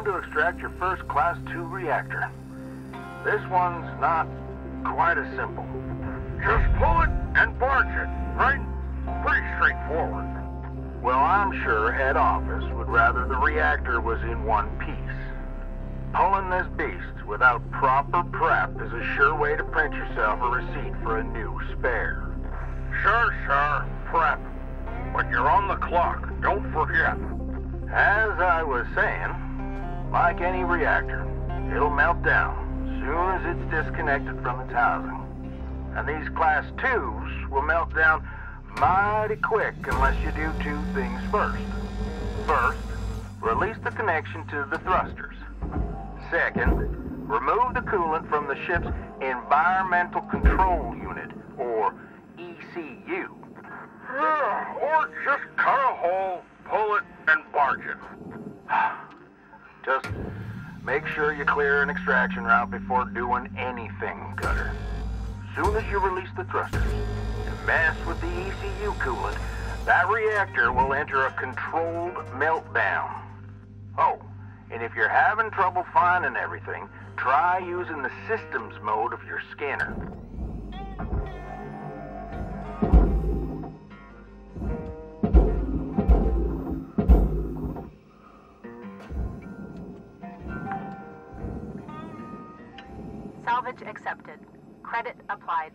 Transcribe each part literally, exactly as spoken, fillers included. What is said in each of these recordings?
to extract your first Class two reactor. This one's not quite as simple. Just pull it and barge it, right? Pretty straightforward. Well, I'm sure head office would rather the reactor was in one piece. Pulling this beast without proper prep is a sure way to print yourself a receipt for a new spare. Sure, sure, prep. But you're on the clock, don't forget. As I was saying, like any reactor, it'll melt down as soon as it's disconnected from its housing. And these Class twos will melt down mighty quick unless you do two things first. First, release the connection to the thrusters. Second, remove the coolant from the ship's Environmental Control Unit, or E C U. Or just cut a hole, pull it, and barge it. Just make sure you clear an extraction route before doing anything, Cutter. Soon as you release the thrusters and mess with the E C U coolant, that reactor will enter a controlled meltdown. Oh, and if you're having trouble finding everything, try using the systems mode of your scanner. Salvage accepted. Credit applied.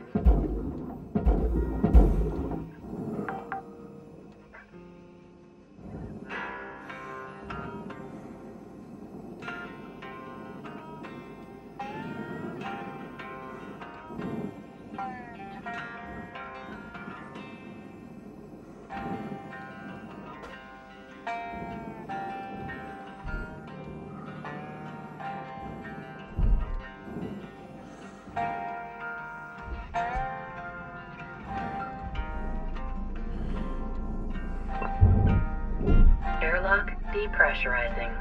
Airlock depressurizing.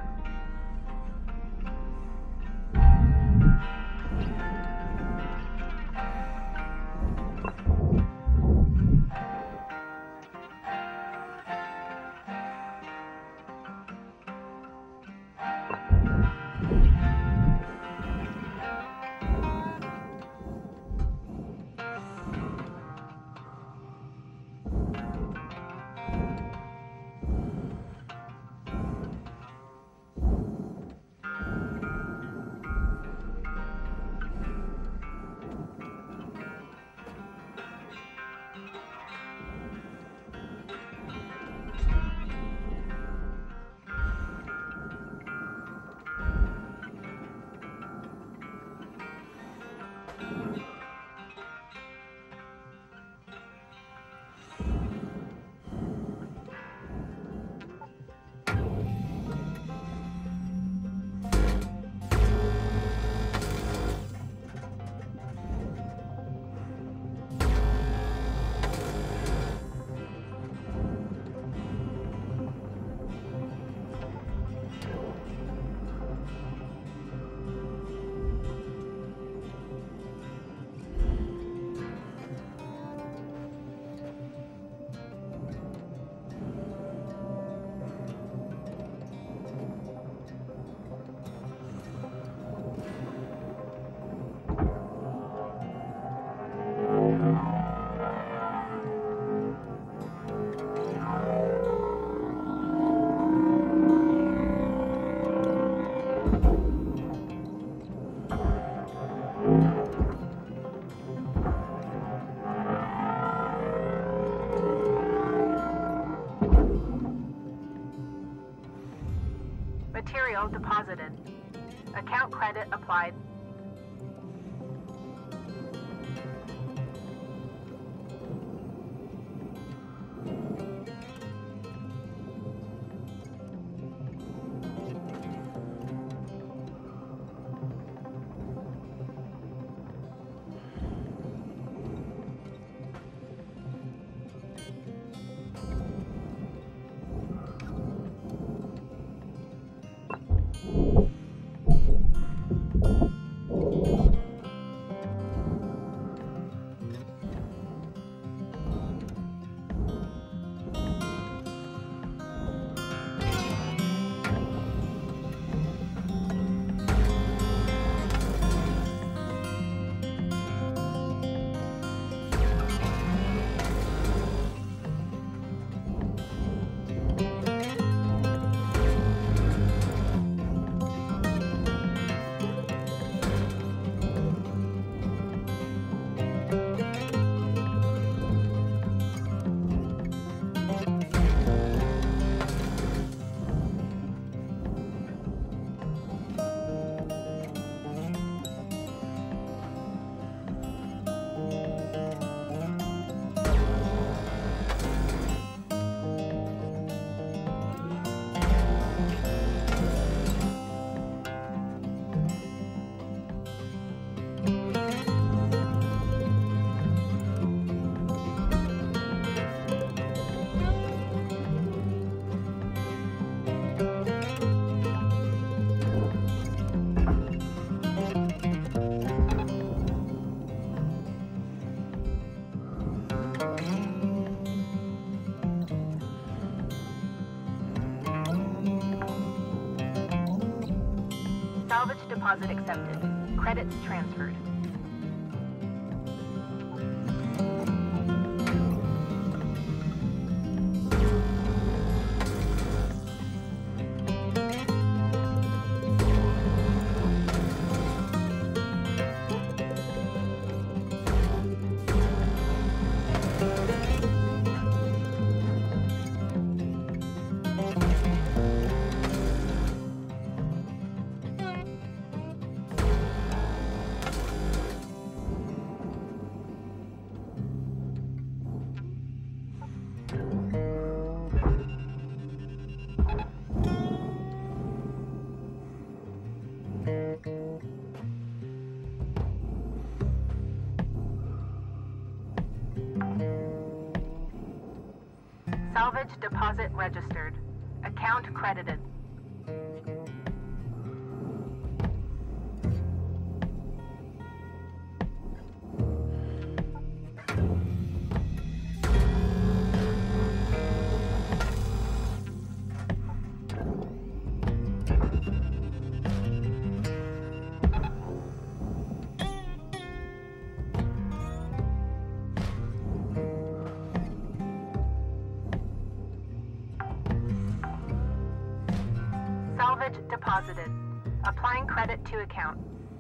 Material deposited. Account credit applied. deposit accepted. Credits transferred. Salvage deposit registered. Account credited. Salvage deposited. Applying credit to account.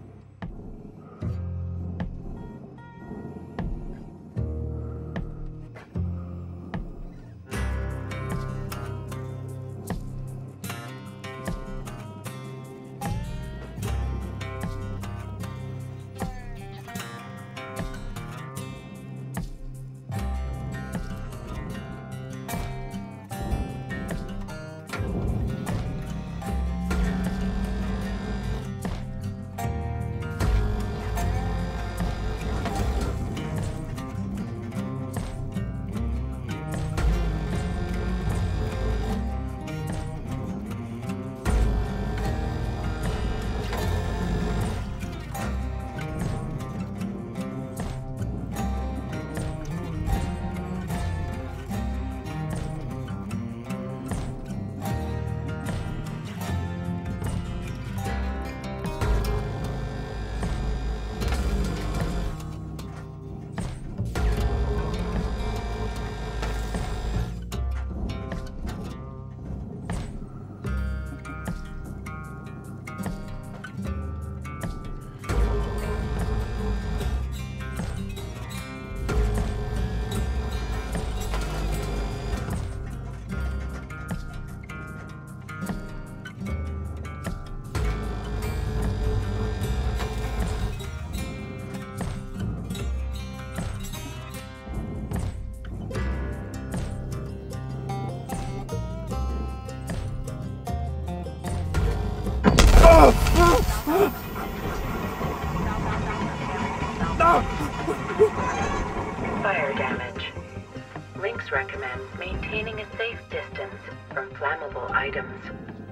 Fire damage. Links recommend maintaining a safe distance from flammable items.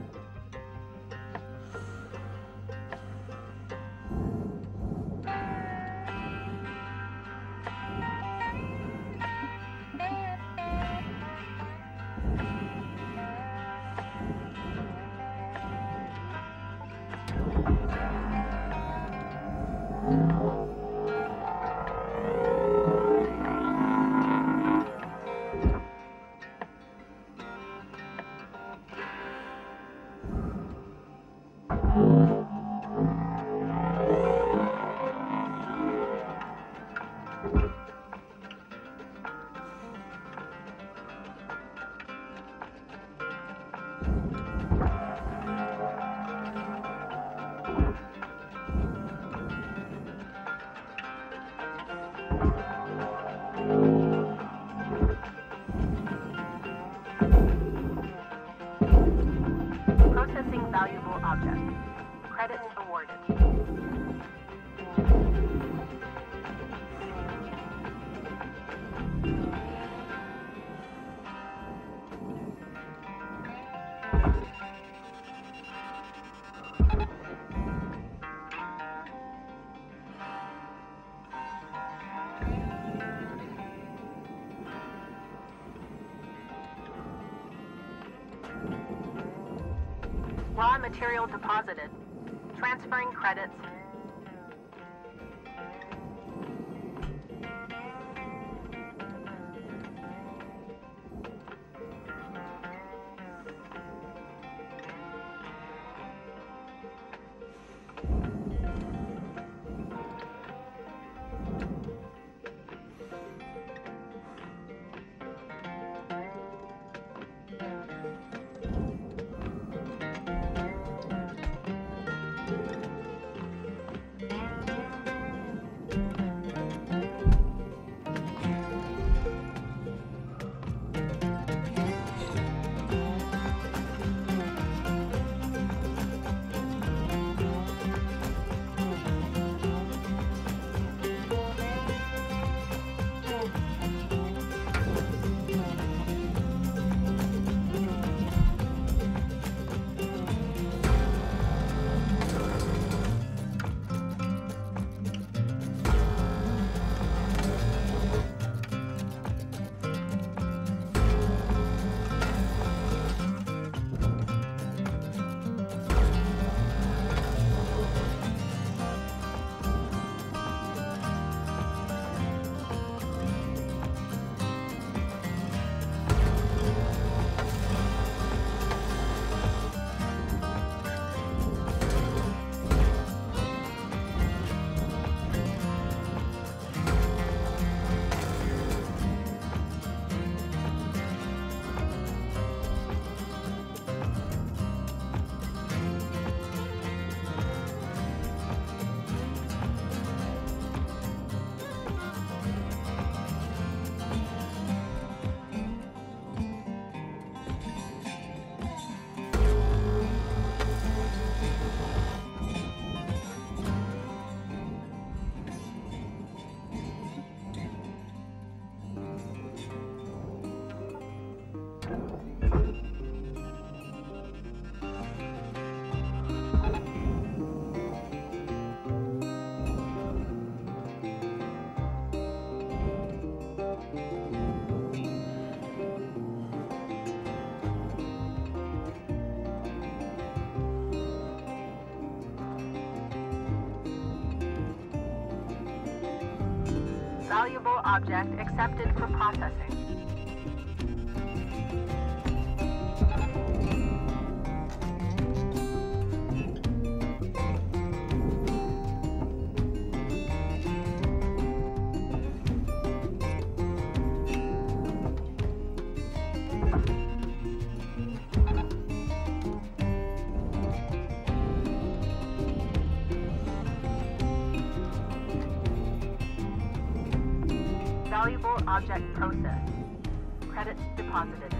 Processing valuable object. Credits awarded. Raw material deposited. Transferring credits. Valuable object accepted for processing. Valuable object processed. Credits deposited.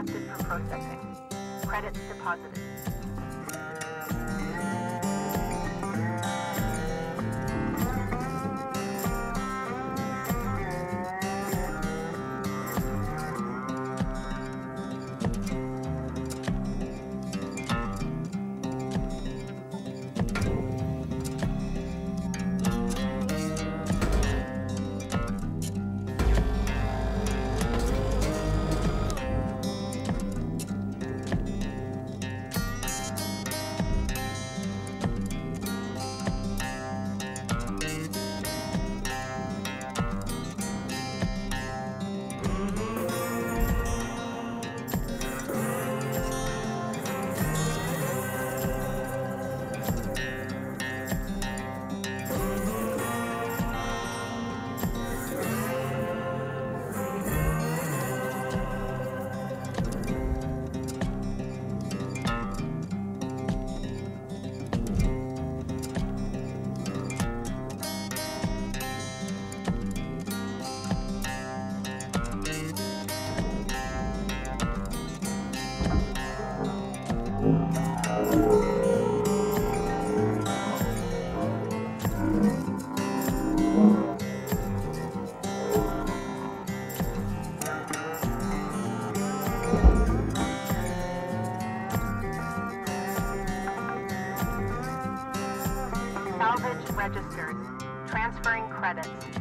accepted for processing. Credits deposited. Salvage registered. Transferring credits.